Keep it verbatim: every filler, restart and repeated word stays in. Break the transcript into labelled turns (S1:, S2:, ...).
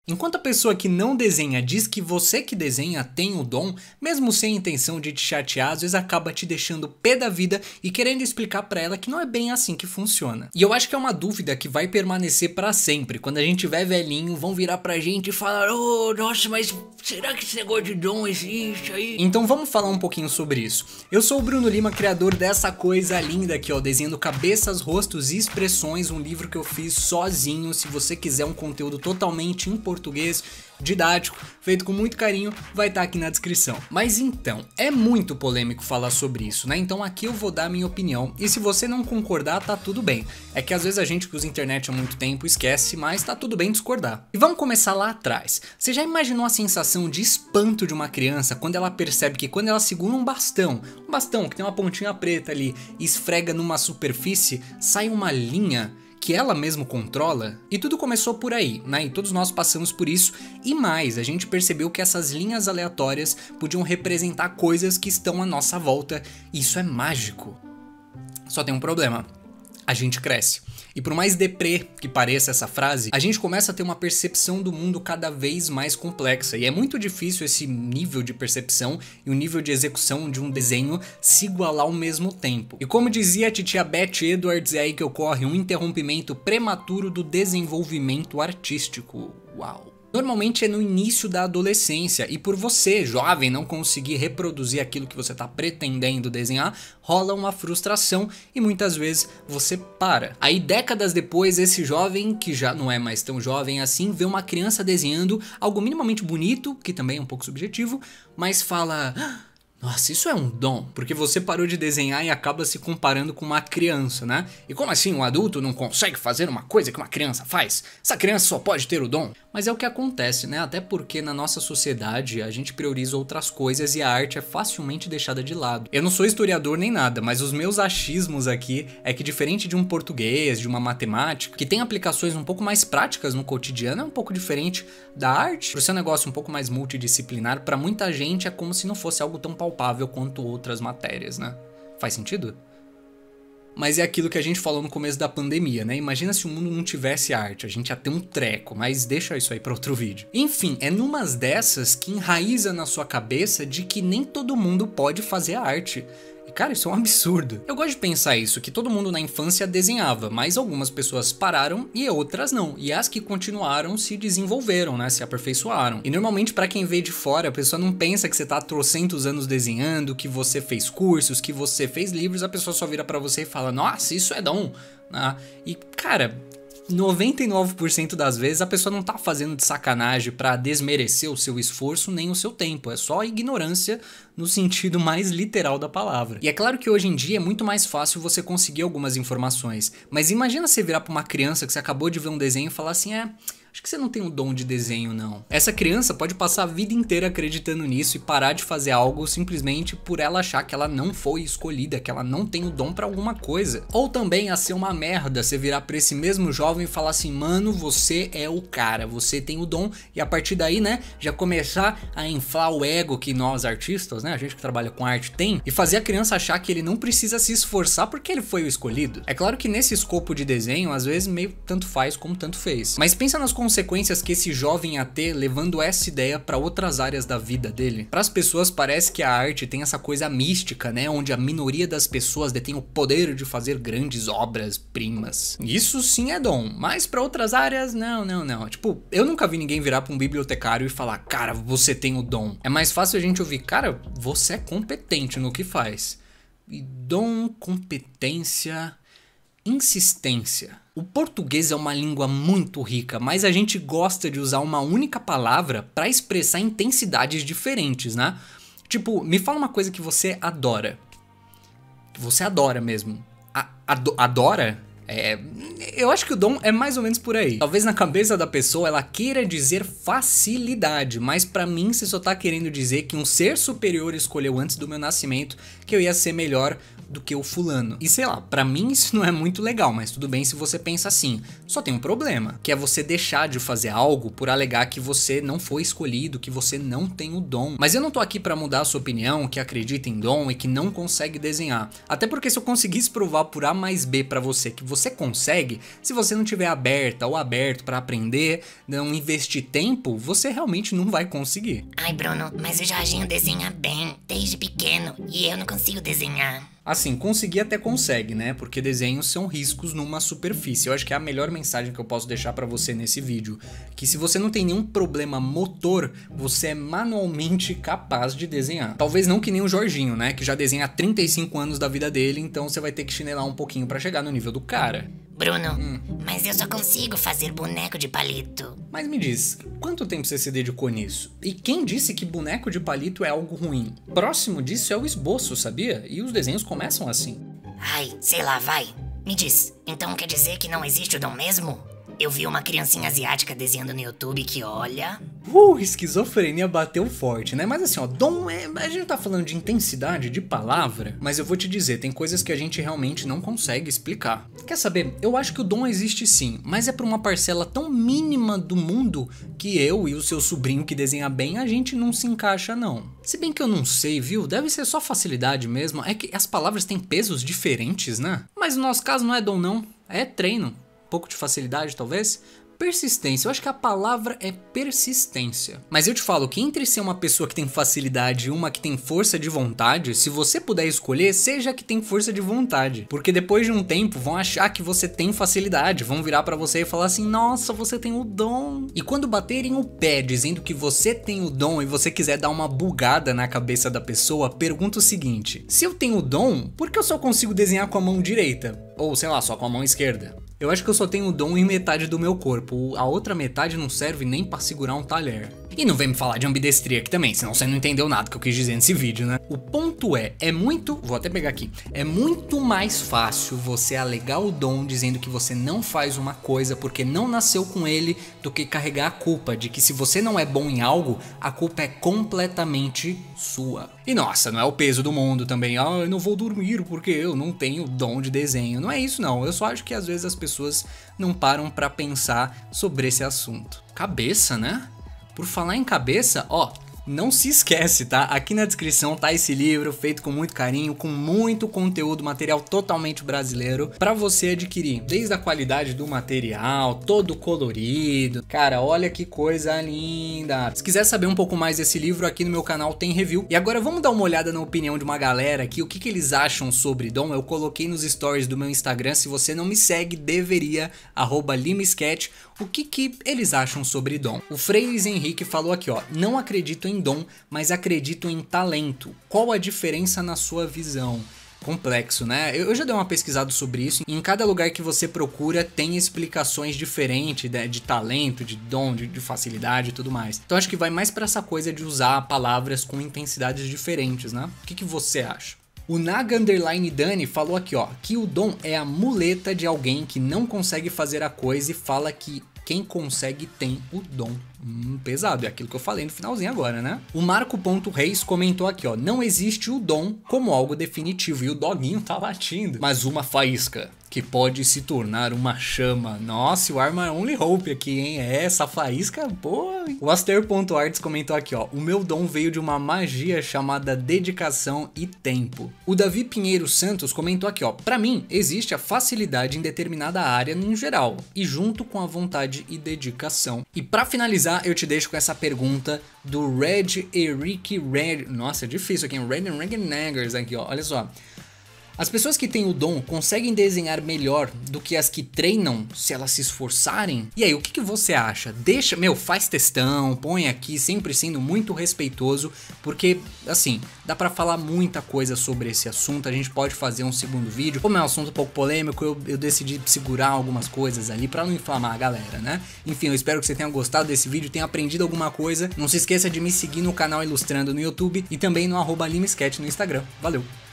S1: Enquanto a pessoa que não desenha diz que você que desenha tem o dom, mesmo sem intenção de te chatear, às vezes acaba te deixando pé da vida e querendo explicar pra ela que não é bem assim que funciona. E eu acho que é uma dúvida que vai permanecer pra sempre. Quando a gente tiver velhinho, vão virar pra gente e falar: oh, nossa, mas será que esse negócio de dom existe aí? Então vamos falar um pouquinho sobre isso. Eu sou o Bruno Lima, criador dessa coisa linda aqui, ó, desenhando cabeças, rostos e expressões, um livro que eu fiz sozinho. Se você quiser um conteúdo totalmente importante, português, didático, feito com muito carinho, vai estar aqui na descrição. Mas então, é muito polêmico falar sobre isso, né? Então aqui eu vou dar a minha opinião, e se você não concordar, tá tudo bem. É que às vezes a gente que usa internet há muito tempo esquece, mas tá tudo bem discordar. E vamos começar lá atrás. Você já imaginou a sensação de espanto de uma criança quando ela percebe que quando ela segura um bastão, um bastão que tem uma pontinha preta ali, e esfrega numa superfície, sai uma linha que ela mesmo controla? E tudo começou por aí, né? E todos nós passamos por isso, e mais, a gente percebeu que essas linhas aleatórias podiam representar coisas que estão à nossa volta, e isso é mágico. Só tem um problema: a gente cresce. E por mais deprê que pareça essa frase, a gente começa a ter uma percepção do mundo cada vez mais complexa. E é muito difícil esse nível de percepção e o nível de execução de um desenho se igualar ao mesmo tempo. E como dizia a titia Beth Edwards, é aí que ocorre um interrompimento prematuro do desenvolvimento artístico. Uau! Normalmente é no início da adolescência, e por você, jovem, não conseguir reproduzir aquilo que você está pretendendo desenhar, rola uma frustração e muitas vezes você para. Aí décadas depois, esse jovem, que já não é mais tão jovem assim, vê uma criança desenhando algo minimamente bonito, que também é um pouco subjetivo, mas fala: nossa, isso é um dom, porque você parou de desenhar e acaba se comparando com uma criança, né? E como assim um adulto não consegue fazer uma coisa que uma criança faz? Essa criança só pode ter o dom? Mas é o que acontece, né? Até porque na nossa sociedade a gente prioriza outras coisas e a arte é facilmente deixada de lado. Eu não sou historiador nem nada, mas os meus achismos aqui é que, diferente de um português, de uma matemática, que tem aplicações um pouco mais práticas no cotidiano, é um pouco diferente da arte. Por ser um negócio um pouco mais multidisciplinar, pra muita gente é como se não fosse algo tão palpável quanto outras matérias, né? Faz sentido? Mas é aquilo que a gente falou no começo da pandemia, né? Imagina se o mundo não tivesse arte, a gente ia ter um treco, mas deixa isso aí pra outro vídeo. Enfim, é numas dessas que enraiza na sua cabeça de que nem todo mundo pode fazer arte. E cara, isso é um absurdo. Eu gosto de pensar isso, que todo mundo na infância desenhava, mas algumas pessoas pararam e outras não. E as que continuaram se desenvolveram, né? Se aperfeiçoaram. E normalmente pra quem vê de fora, a pessoa não pensa que você tá há trocentos anos desenhando, que você fez cursos, que você fez livros, a pessoa só vira pra você e fala: nossa, isso é dom. Ah, e cara, noventa e nove por cento das vezes a pessoa não tá fazendo de sacanagem pra desmerecer o seu esforço nem o seu tempo, é só ignorância no sentido mais literal da palavra. E é claro que hoje em dia é muito mais fácil você conseguir algumas informações, mas imagina você virar pra uma criança que você acabou de ver um desenho e falar assim: é, acho que você não tem um dom de desenho não. Essa criança pode passar a vida inteira acreditando nisso e parar de fazer algo simplesmente por ela achar que ela não foi escolhida, que ela não tem o dom pra alguma coisa. Ou também a ser uma merda você virar pra esse mesmo jovem e falar assim: mano, você é o cara, você tem o dom, e a partir daí, né, já começar a inflar o ego que nós artistas, né, a gente que trabalha com arte tem, e fazer a criança achar que ele não precisa se esforçar porque ele foi o escolhido. É claro que nesse escopo de desenho, às vezes meio tanto faz como tanto fez, mas pensa nas consequências que esse jovem ia ter levando essa ideia para outras áreas da vida dele. Para as pessoas parece que a arte tem essa coisa mística, né, onde a minoria das pessoas detém o poder de fazer grandes obras-primas. Isso sim é dom, mas para outras áreas não, não, não. Tipo, eu nunca vi ninguém virar para um bibliotecário e falar: cara, você tem o dom. É mais fácil a gente ouvir: cara, você é competente no que faz. E dom, competência, insistência. O português é uma língua muito rica, mas a gente gosta de usar uma única palavra para expressar intensidades diferentes, né? Tipo, me fala uma coisa que você adora. Que você adora mesmo. A, ado, adora? É, eu acho que o dom é mais ou menos por aí. Talvez na cabeça da pessoa ela queira dizer facilidade, mas pra mim você só tá querendo dizer que um ser superior escolheu antes do meu nascimento que eu ia ser melhor do que o fulano. E sei lá, pra mim isso não é muito legal, mas tudo bem se você pensa assim. Só tem um problema, que é você deixar de fazer algo por alegar que você não foi escolhido, que você não tem o dom. Mas eu não tô aqui pra mudar a sua opinião, que acredita em dom e que não consegue desenhar. Até porque se eu conseguisse provar por A mais B pra você que você consegue, se você não tiver aberta ou aberto pra aprender, não investir tempo, você realmente não vai conseguir.
S2: Ai, Bruno, mas o Jorginho desenha bem, desde pequeno, e eu não consigo desenhar.
S1: Assim, conseguir até consegue, né? Porque desenhos são riscos numa superfície. Eu acho que é a melhor mensagem que eu posso deixar pra você nesse vídeo. Que se você não tem nenhum problema motor, você é manualmente capaz de desenhar. Talvez não que nem o Jorginho, né? Que já desenha há trinta e cinco anos da vida dele, então você vai ter que chinelar um pouquinho pra chegar no nível do cara.
S2: Bruno,
S1: Hum.
S2: mas eu só consigo fazer boneco de palito.
S1: Mas me diz, quanto tempo você se dedicou nisso? E quem disse que boneco de palito é algo ruim? Próximo disso é o esboço, sabia? E os desenhos começam assim.
S2: Ai, sei lá, vai. Me diz, então quer dizer que não existe o dom mesmo? Eu vi uma criancinha asiática desenhando no YouTube que, olha...
S1: Uh, esquizofrenia bateu forte, né? Mas assim, ó, dom é... A gente tá falando de intensidade, de palavra, mas eu vou te dizer, tem coisas que a gente realmente não consegue explicar. Quer saber? Eu acho que o dom existe sim, mas é pra uma parcela tão mínima do mundo que eu e o seu sobrinho que desenha bem, a gente não se encaixa não. Se bem que eu não sei, viu? Deve ser só facilidade mesmo, é que as palavras têm pesos diferentes, né? Mas no nosso caso não é dom não, é treino. Pouco de facilidade, talvez? Persistência, eu acho que a palavra é persistência. Mas eu te falo que entre ser uma pessoa que tem facilidade e uma que tem força de vontade, se você puder escolher, seja a que tem força de vontade. Porque depois de um tempo vão achar que você tem facilidade, vão virar pra você e falar assim, nossa, você tem o dom. E quando baterem o pé dizendo que você tem o dom e você quiser dar uma bugada na cabeça da pessoa, pergunta o seguinte, se eu tenho o dom, por que eu só consigo desenhar com a mão direita? Ou sei lá, só com a mão esquerda? Eu acho que eu só tenho o dom em metade do meu corpo, a outra metade não serve nem pra segurar um talher. E não vem me falar de ambidestria aqui também, senão você não entendeu nada que eu quis dizer nesse vídeo, né? O ponto é, é muito, vou até pegar aqui, é muito mais fácil você alegar o dom dizendo que você não faz uma coisa porque não nasceu com ele, do que carregar a culpa de que se você não é bom em algo, a culpa é completamente sua. E nossa, não é o peso do mundo também, ah, eu não vou dormir porque eu não tenho dom de desenho, não é isso não, eu só acho que às vezes as pessoas não param pra pensar sobre esse assunto. Cabeça, né? Por falar em cabeça, ó, não se esquece, tá? Aqui na descrição tá esse livro feito com muito carinho, com muito conteúdo, material totalmente brasileiro pra você adquirir. Desde a qualidade do material, todo colorido. Cara, olha que coisa linda. Se quiser saber um pouco mais desse livro, aqui no meu canal tem review. E agora vamos dar uma olhada na opinião de uma galera aqui, o que que eles acham sobre dom. Eu coloquei nos stories do meu Instagram, se você não me segue, deveria, arroba limesketch, o que que eles acham sobre dom. O Freires Henrique falou aqui, ó, não acredito em dom, mas acredito em talento. Qual a diferença na sua visão? Complexo, né? Eu já dei uma pesquisada sobre isso. Em cada lugar que você procura tem explicações diferentes de, de talento, de dom, de, de facilidade e tudo mais. Então acho que vai mais para essa coisa de usar palavras com intensidades diferentes, né? O que que você acha? O Naga Underline Dani falou aqui, ó, que o dom é a muleta de alguém que não consegue fazer a coisa e fala que quem consegue tem o dom. Hum, pesado, é aquilo que eu falei no finalzinho agora, né? O Marco.Reis comentou aqui, ó, não existe o dom como algo definitivo, e o doguinho tá latindo, mas uma faísca que pode se tornar uma chama. Nossa, o Arma Only Hope aqui, hein? É, essa faísca, pô. O Aster.Arts comentou aqui, ó, o meu dom veio de uma magia chamada dedicação e tempo. O Davi Pinheiro Santos comentou aqui, ó, pra mim existe a facilidade em determinada área em geral, e junto com a vontade e dedicação. E pra finalizar, eu te deixo com essa pergunta do Red Eric Red. Nossa, é difícil aqui, Red Enrique Naggers aqui, ó. Olha só. As pessoas que têm o dom conseguem desenhar melhor do que as que treinam se elas se esforçarem? E aí, o que que você acha? Deixa, meu, faz textão, põe aqui, sempre sendo muito respeitoso, porque, assim, dá pra falar muita coisa sobre esse assunto, a gente pode fazer um segundo vídeo. Como é um assunto um pouco polêmico, eu, eu decidi segurar algumas coisas ali pra não inflamar a galera, né? Enfim, eu espero que você tenha gostado desse vídeo, tenha aprendido alguma coisa. Não se esqueça de me seguir no canal Ilustrando no YouTube e também no arroba limesketch no Instagram. Valeu!